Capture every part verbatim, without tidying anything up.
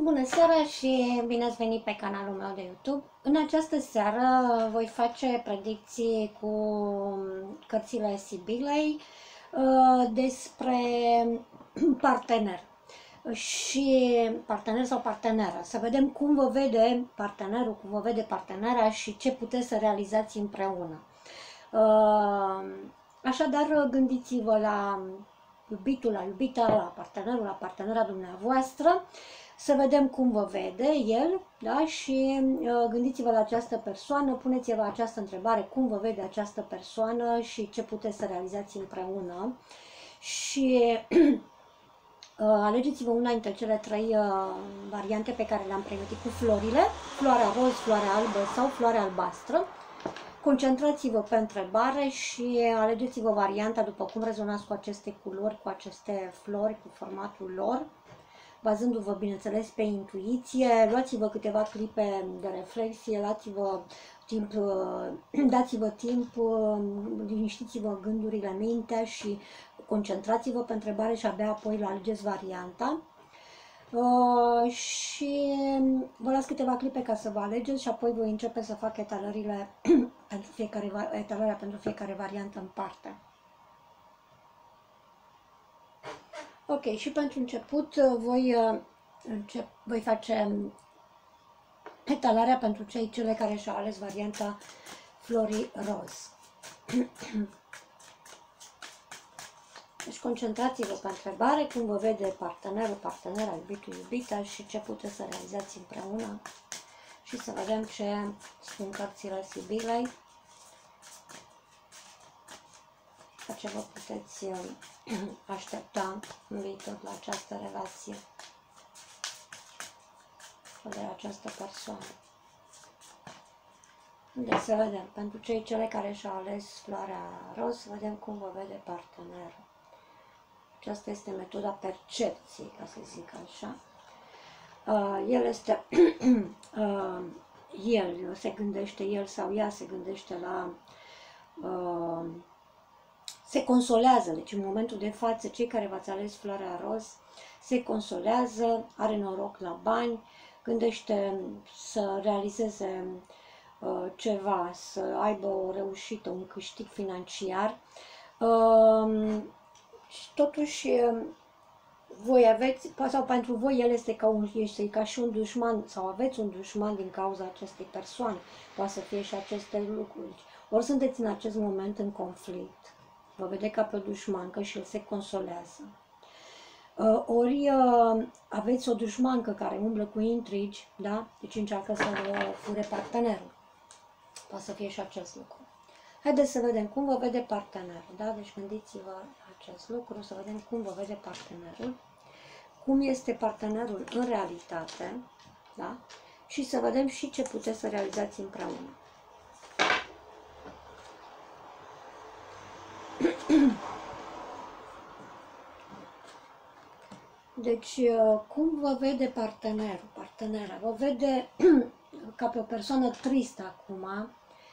Bună seara și bine ați venit pe canalul meu de YouTube. În această seară voi face predicții cu cărțile Sibilei despre partener și partener sau parteneră. Să vedem cum vă vede partenerul, cum vă vede partenera și ce puteți să realizați împreună. Așadar, gândiți-vă la iubitul, la iubita, la partenerul, la partenera dumneavoastră, să vedem cum vă vede el, da? Și uh, gândiți-vă la această persoană, puneți-vă această întrebare, cum vă vede această persoană și ce puteți să realizați împreună. Și uh, alegeți-vă una dintre cele trei uh, variante pe care le-am pregătit cu florile, floarea roz, floarea albă sau floarea albastră. Concentrați-vă pe întrebare și alegeți-vă varianta după cum rezonați cu aceste culori, cu aceste flori, cu formatul lor, bazându-vă, bineînțeles, pe intuiție. Luați-vă câteva clipe de reflexie, luați-vă timp, dați-vă timp, liniștiți-vă gândurile, mintea și concentrați-vă pe întrebare și abia apoi le alegeți varianta. Uh, și vă las câteva clipe ca să vă alegeți și apoi voi începe să fac etalările pentru fiecare, etalarea pentru fiecare variantă în parte. Ok, și pentru început voi, uh, încep, voi face etalarea pentru cei cele care și-au ales varianta florii roz. Deci concentrați-vă pe întrebare, cum vă vede partenerul, partenera, iubitul, iubita și ce puteți să realizați împreună și să vedem ce spun cărțile Sibilei, la ce vă puteți aștepta în viitor la această relație sau de această persoană. Deci să vedem, pentru cei cele care și-au ales floarea roz, să vedem cum vă vede partenerul. Aceasta este metoda percepției, ca să zic așa. Uh, el este, uh, el se gândește, el sau ea se gândește la, uh, se consolează, deci în momentul de față, cei care v-ați ales floarea roz, se consolează, are noroc la bani, gândește să realizeze uh, ceva, să aibă o reușită, un câștig financiar. Uh, Și totuși, voi aveți, sau pentru voi el este ca, un, este ca și un dușman, sau aveți un dușman din cauza acestei persoane. Poate să fie și aceste lucruri. Ori sunteți în acest moment în conflict, vă vede ca pe o dușmancă și el se consolează. Ori aveți o dușmancă care umblă cu intrigi, da? Deci încearcă să vă fure partenerul. Poate să fie și acest lucru. Haideți să vedem cum vă vede partenerul, da? Deci gândiți-vă acest lucru, să vedem cum vă vede partenerul, cum este partenerul în realitate, da? Și să vedem și ce puteți să realizați împreună. Deci, cum vă vede partenerul, partenera? Vă vede ca pe o persoană tristă acum,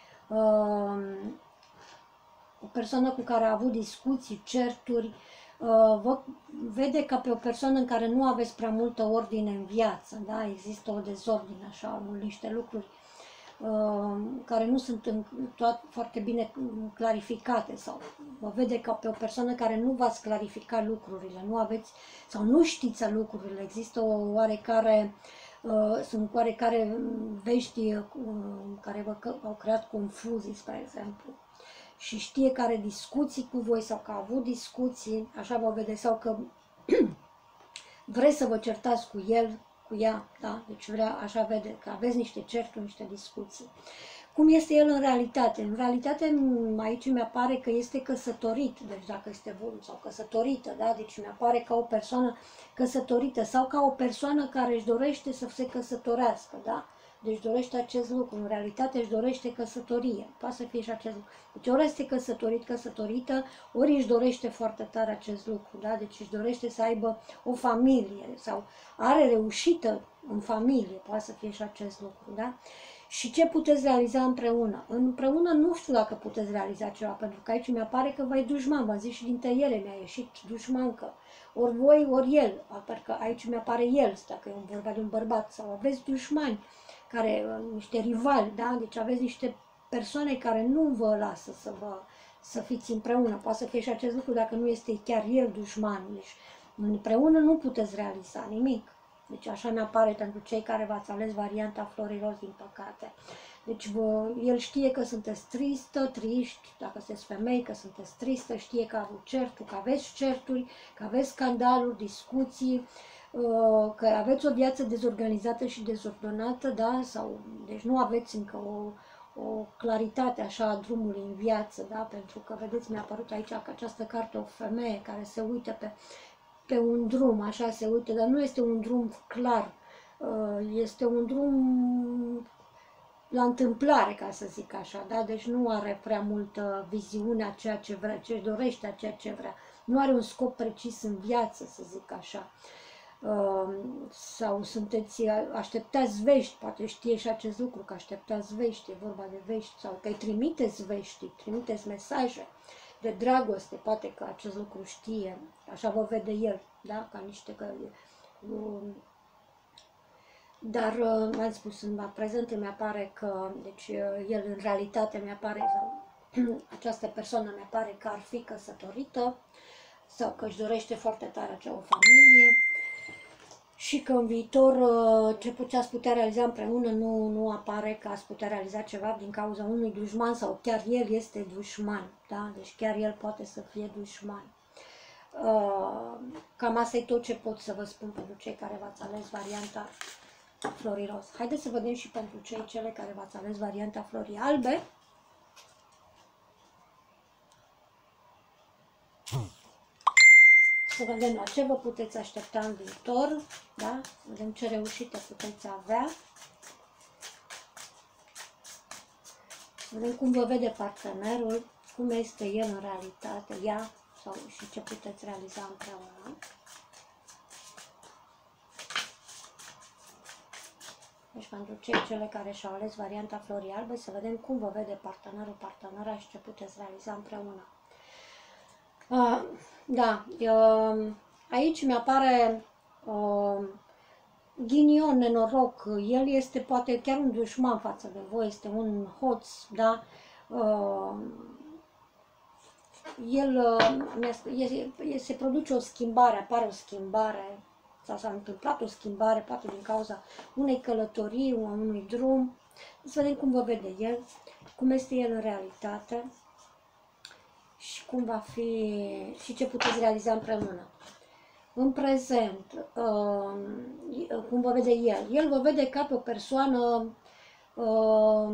o persoană cu care a avut discuții, certuri, vă vede ca pe o persoană în care nu aveți prea multă ordine în viață, da? Există o dezordine, așa, niște lucruri care nu sunt în toat, foarte bine clarificate, sau vă vede ca pe o persoană care nu v-ați clarificat lucrurile, nu aveți sau nu știți lucrurile, există o oarecare Uh, sunt oarecare vești uh, care vă au creat confuzii, spre exemplu, și știe că are discuții cu voi sau că a avut discuții, așa vă vede, sau că vreți să vă certați cu el, cu ea, da? Deci vrea, așa vede, că aveți niște certuri, niște discuții. Cum este el în realitate? În realitate aici mi-apare că este căsătorit, deci dacă este bun sau căsătorită, da? Deci mi-apare ca o persoană căsătorită sau ca o persoană care își dorește să se căsătorească, da? Deci dorește acest lucru, în realitate își dorește căsătorie, poate să fie și acest lucru. Deci ori este căsătorit, căsătorită, ori își dorește foarte tare acest lucru, da? Deci își dorește să aibă o familie sau are reușită în familie, poate să fie și acest lucru, da? Și ce puteți realiza împreună? Împreună nu știu dacă puteți realiza ceva, pentru că aici mi-apare că voi dușman, v-am zis și dintre ele mi-a ieșit dușmancă. Ori voi, ori el, pentru că aici mi-apare el, dacă e vorba de un bărbat, sau aveți dușmani, care, niște rivali, da? Deci aveți niște persoane care nu vă lasă să vă să fiți împreună. Poate să fie și acest lucru dacă nu este chiar el dușmanul. Deci împreună nu puteți realiza nimic. Deci așa mi-apare pentru cei care v-ați ales varianta Florii Roz, din păcate. Deci vă, el știe că sunteți tristă, triști, dacă sunteți femei, că sunteți tristă, știe că a avut certuri, că aveți certuri, că aveți scandaluri, discuții, că aveți o viață dezorganizată și dezordonată, da? Sau, deci nu aveți încă o, o claritate așa a drumului în viață, da? Pentru că, vedeți, mi-a apărut aici că această carte, o femeie care se uită pe pe un drum, așa se uită, dar nu este un drum clar, este un drum la întâmplare, ca să zic așa, da? Deci nu are prea multă viziune a ceea ce vrea, ce dorește, a ceea ce vrea. Nu are un scop precis în viață, să zic așa. Sau sunteți, așteptați vești, poate știe și acest lucru, că așteptați vești, e vorba de vești, sau că îi trimiteți vești, îi trimiteți mesaje de dragoste, poate că acest lucru știe, așa vă vede el, da? Ca niște că... Dar, m-am spus, în prezent îmi apare că, deci el în realitate mi-apare, această persoană mi-apare că ar fi căsătorită sau că își dorește foarte tare acea o familie și că în viitor ce puteați putea realiza împreună nu, nu apare că ați putea realiza ceva din cauza unui dușman sau chiar el este dușman, da? Deci chiar el poate să fie dușman. Cam asta e tot ce pot să vă spun pentru cei care v-ați ales varianta Florii Roz. Haideți să vedem și pentru cei cele care v-ați ales varianta Florii Albe. Să vedem la ce vă puteți aștepta în viitor, da? Să vedem ce reușite puteți avea. Să vedem cum vă vede partenerul, cum este el în realitate, ea, sau și ce puteți realiza împreună. Deci pentru cei cele care și-au ales varianta Florii Albe, să vedem cum vă vede partenerul, partenera și ce puteți realiza împreună. Uh, da, uh, aici mi-apare uh, ghinion, nenoroc, el este poate chiar un dușman față de voi, este un hoț, da? Uh, el, uh, se produce o schimbare, apare o schimbare, sau s-a întâmplat o schimbare, poate din cauza unei călătorii, unui drum. Să vedem cum vă vede el, cum este el în realitate și cum va fi și ce puteți realiza împreună. În prezent, uh, cum vă vede el? El vă vede ca pe o persoană uh,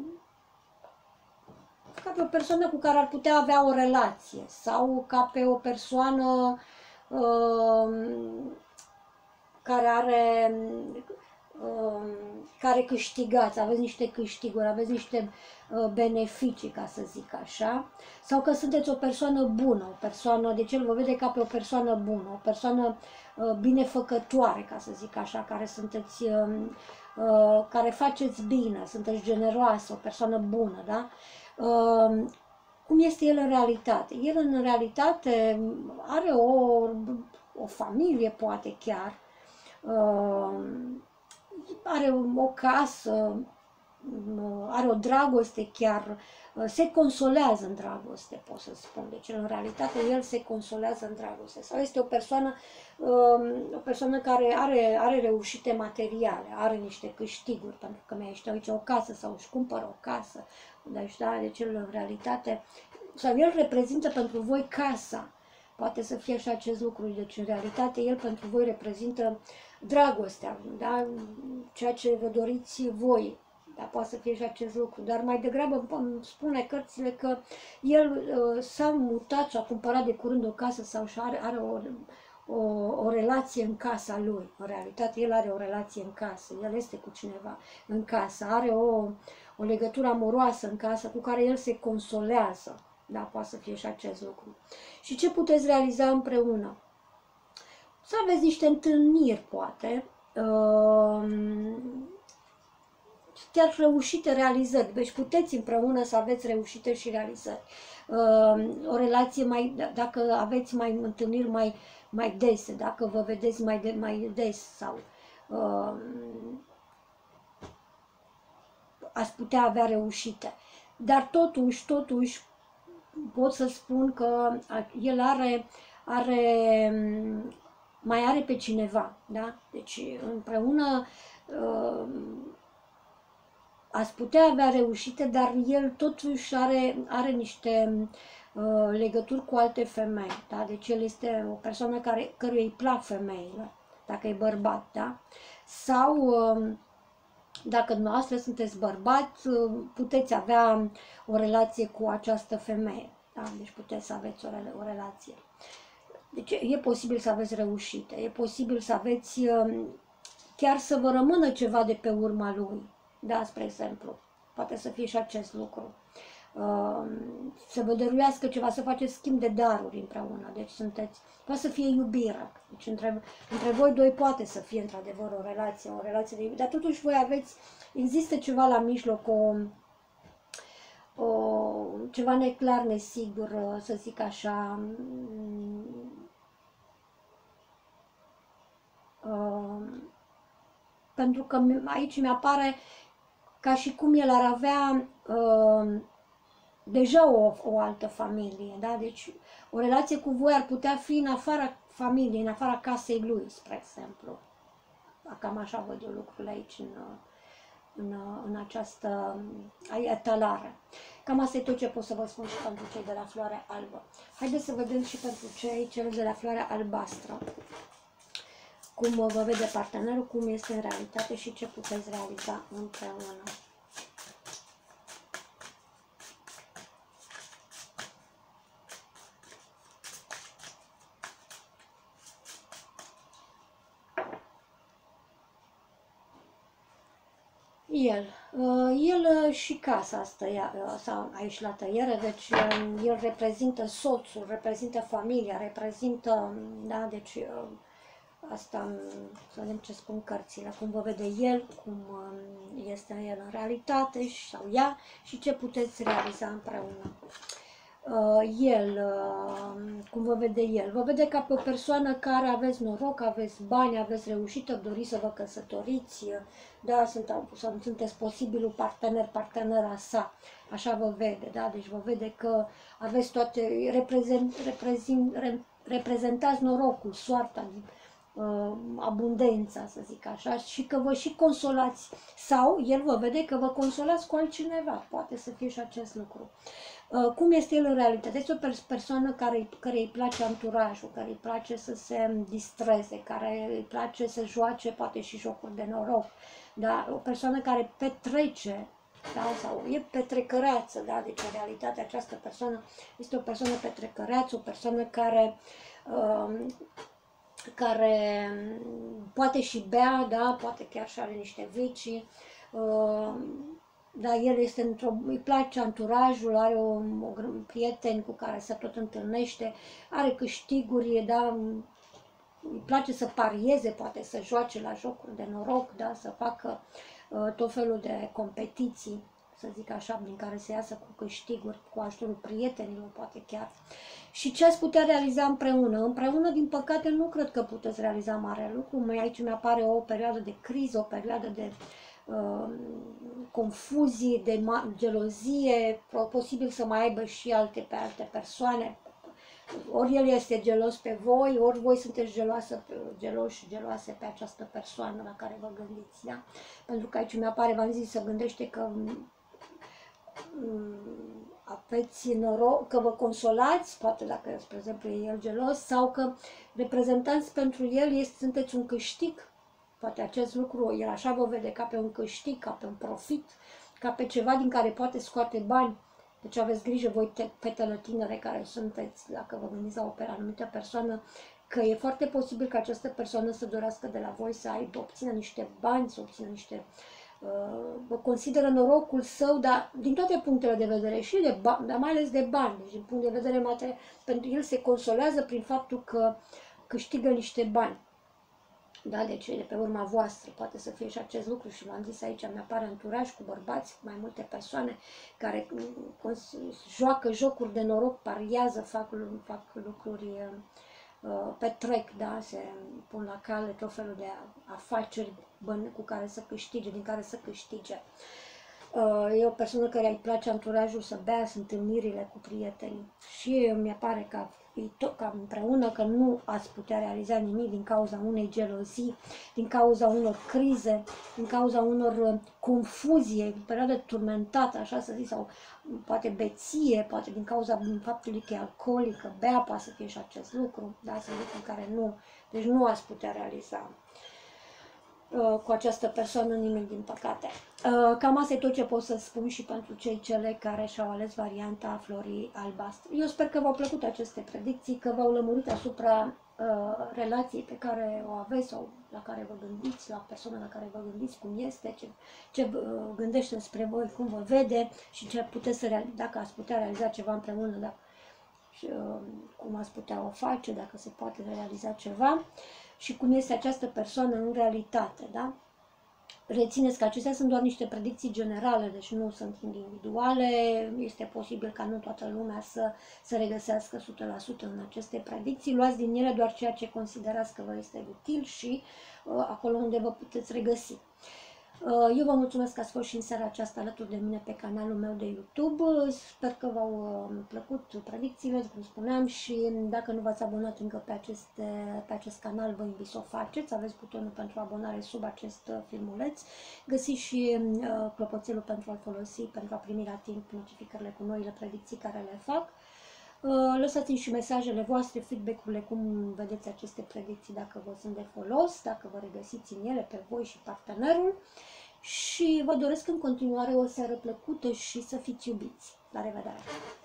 ca pe o persoană cu care ar putea avea o relație sau ca pe o persoană uh, care are uh, care câștigați, aveți niște câștiguri, aveți niște uh, beneficii, ca să zic așa, sau că sunteți o persoană bună, o persoană, deci el vă vede ca pe o persoană bună, o persoană uh, binefăcătoare, ca să zic așa, care sunteți, uh, uh, care faceți bine, sunteți generoasă, o persoană bună, da? Uh, cum este el în realitate? El în realitate are o, o familie, poate chiar, uh, are o casă, are o dragoste chiar, se consolează în dragoste, pot să spun. Deci, în realitate, el se consolează în dragoste. Sau este o persoană, o persoană care are, are reușite materiale, are niște câștiguri, pentru că mi-a ieșit aici o casă sau își cumpără o casă. Deci, da, deci el, în realitate, sau el reprezintă pentru voi casa. Poate să fie și acest lucru. Deci, în realitate, el pentru voi reprezintă dragostea, da? Ceea ce vă doriți voi. Dar poate să fie și acest lucru. Dar mai degrabă îmi spune cărțile că el uh, s-a mutat și a cumpărat de curând o casă sau și are, are o, o, o relație în casa lui. În realitate, el are o relație în casă. El este cu cineva în casă. Are o, o legătură amoroasă în casă cu care el se consolează. Da, poate să fie și acest lucru. Și ce puteți realiza împreună? Să aveți niște întâlniri, poate. Uh, chiar reușite, realizări. Deci puteți împreună să aveți reușite și realizări. Uh, o relație mai, dacă aveți mai întâlniri mai, mai dese, dacă vă vedeți mai, de, mai des sau uh, ați putea avea reușite. Dar totuși, totuși, pot să spun că el are, are, mai are pe cineva, da? Deci împreună uh, ați putea avea reușite, dar el totuși are, are niște uh, legături cu alte femei, da? Deci el este o persoană care, căruia îi plac femeile, dacă e bărbat, da? Sau uh, dacă dumneavoastră sunteți bărbat, puteți avea o relație cu această femeie. Da? Deci puteți să aveți o, rela o relație. Deci e posibil să aveți reușite, e posibil să aveți, chiar să vă rămână ceva de pe urma lui. Da, spre exemplu, poate să fie și acest lucru. Să vă dăruiască ceva, să faceți schimb de daruri împreună. Deci sunteți, poate să fie iubire. Deci între, între voi doi poate să fie într-adevăr o relație, o relație de iubire. Dar totuși voi aveți, există ceva la mijloc, o, o, ceva neclar, nesigur, să zic așa. Uh, pentru că aici mi-apare ca și cum el ar avea uh, deja o, o altă familie, da? Deci o relație cu voi ar putea fi în afara familiei, în afara casei lui, spre exemplu. Cam așa văd eu lucrurile aici în, în, în această etalare. Cam asta e tot ce pot să vă spun și pentru cei de la floarea albă. Haideți să vedem și pentru cei, cei de la floarea albastră. Cum vă vede partenerul, cum este în realitate și ce puteți realiza împreună. El, el și casa asta sau aici la tăiere, deci el reprezintă soțul, reprezintă familia, reprezintă, da, deci asta, să vedem ce spun cărțile, cum vă vede el, cum este el în realitate sau ea și ce puteți realiza împreună. El, cum vă vede el, vă vede ca pe o persoană care aveți noroc, aveți bani, aveți reușită, doriți să vă căsătoriți, da, sunt, sunteți posibilul partener, partenera sa, așa vă vede, da, deci vă vede că aveți toate, reprezent, reprezint, reprezentați norocul, soarta, abundența, să zic așa, și că vă și consolați, sau el vă vede că vă consolați cu altcineva, poate să fie și acest lucru. Cum este el în realitate? Este o persoană care, care îi place anturajul, care îi place să se distreze, care îi place să joace poate și jocuri de noroc, da? O persoană care petrece, da? Sau e petrecăreață, da? Deci în realitate această persoană este o persoană petrecăreață, o persoană care uh, care poate și bea, da, poate chiar și are niște vicii, uh, dar el este într-o, îi place anturajul, are o, un prieten cu care se tot întâlnește, are câștiguri, da, îi place să parieze, poate să joace la jocuri de noroc, da, să facă uh, tot felul de competiții, să zic așa, din care se iasă cu câștiguri, cu ajutorul prietenilor, poate chiar. Și ce ați putea realiza împreună? Împreună, din păcate, nu cred că puteți realiza mare lucru. Aici mi-apare o perioadă de criză, o perioadă de uh, confuzie, de gelozie, posibil să mai aibă și alte pe alte persoane. Ori el este gelos pe voi, ori voi sunteți geloasă, geloși, geloase pe această persoană la care vă gândiți, da? Pentru că aici mi-apare, v-am zis, să gândește că aveți noroc, că vă consolați, poate dacă, spre exemplu, e el gelos, sau că reprezentanți pentru el este, sunteți un câștig, poate acest lucru, el așa vă vede ca pe un câștig, ca pe un profit, ca pe ceva din care poate scoate bani. Deci aveți grijă voi, fetele tinere care sunteți, dacă vă gândiți la o anumită persoană, că e foarte posibil ca această persoană să dorească de la voi să aibă, obțină niște bani, să obțină niște... Uh, vă consideră norocul său, dar din toate punctele de vedere, și de bani, dar mai ales de bani, deci din punct de vedere material, pentru el se consolează prin faptul că câștigă niște bani. Da, deci de pe urma voastră poate să fie și acest lucru și v-am zis aici, mi-apare anturaj cu bărbați, cu mai multe persoane care joacă jocuri de noroc, pariază, fac, fac lucruri, petrec, da, se pun la cale tot felul de afaceri cu care să câștige, din care să câștige. E o persoană care îi place anturajul să bea, sunt întâlnirile cu prieteni și mi apare ca, ca împreună că nu ați putea realiza nimic din cauza unei gelozii, din cauza unor crize, din cauza unor confuzie, perioadă turmentată, așa să zic, sau poate beție, poate din cauza faptului că e alcoolic, că bea, poate să fie și acest lucru, da, sunt lucruri care nu, deci nu ați putea realiza cu această persoană nimic, din păcate. Cam asta e tot ce pot să spun și pentru cei cele care și-au ales varianta florii albastre. Eu sper că v-au plăcut aceste predicții, că v-au lămurit asupra uh, relației pe care o aveți sau la care vă gândiți, la persoana la care vă gândiți, cum este, ce, ce uh, gândește spre voi, cum vă vede și ce puteți să realizați, dacă ați putea realiza ceva împreună, dacă, și, uh, cum ați putea o face, dacă se poate realiza ceva și cum este această persoană în realitate, da? Rețineți că acestea sunt doar niște predicții generale, deci nu sunt individuale, este posibil ca nu toată lumea să se regăsească o sută la sută în aceste predicții, luați din ele doar ceea ce considerați că vă este util și uh, acolo unde vă puteți regăsi. Eu vă mulțumesc că ați fost și în seara aceasta alături de mine pe canalul meu de YouTube. Sper că v-au plăcut predicțiile, cum spuneam, și dacă nu v-ați abonat încă pe, aceste, pe acest canal, vă invit să o faceți. Aveți butonul pentru abonare sub acest filmuleț. Găsiți și clopoțelul pentru a-l folosi, pentru a primi la timp notificările cu noile predicții care le fac. Lăsați-mi și mesajele voastre, feedback-urile, cum vedeți aceste predicții, dacă vă sunt de folos, dacă vă regăsiți în ele pe voi și partenerul. Și vă doresc în continuare o seară plăcută și să fiți iubiți. La revedere!